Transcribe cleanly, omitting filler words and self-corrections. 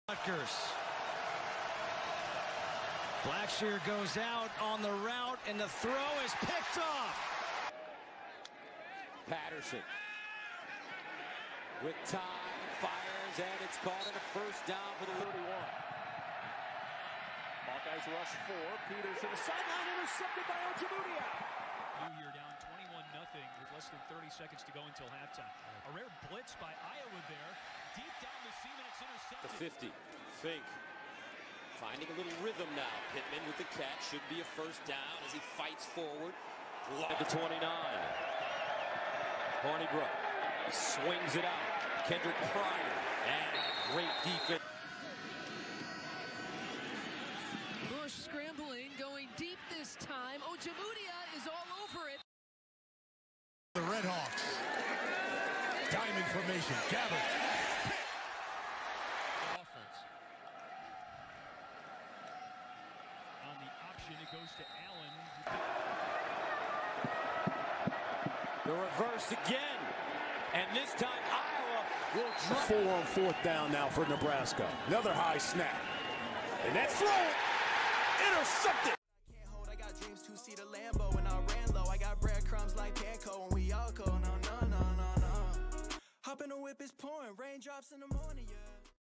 Rutgers. Blackshear goes out on the route, and the throw is picked off. Patterson with time, fires, and it's called in a first down for the 31. Hawkeyes rush 4. Peters to the sideline, intercepted by Ojemudia. You're down 21-0 with less than 30 seconds to go until halftime. A rare blitz by Iowa there. Deep down the seam, and it's intercepted. The 50. Fink finding a little rhythm now. Pittman with the catch. Should be a first down as he fights forward. At the 29. Hornibrook swings it out. Kendrick Pryor. And great defense. Bush scrambling, going deep this time. Ojemudia is all over it. The Redhawks. Diamond formation. Gabbard. Offense. On the option, it goes to Allen. The reverse again. And this time Iowa will drop. 4 on 4th down now for Nebraska. Another high snap. And that throw intercepted. I can't hold, I got dreams to see the Lambo and I ran low. I got breadcrumbs like Panko and we all go no. Hop in the whip, it's pouring, raindrops in the morning, yeah.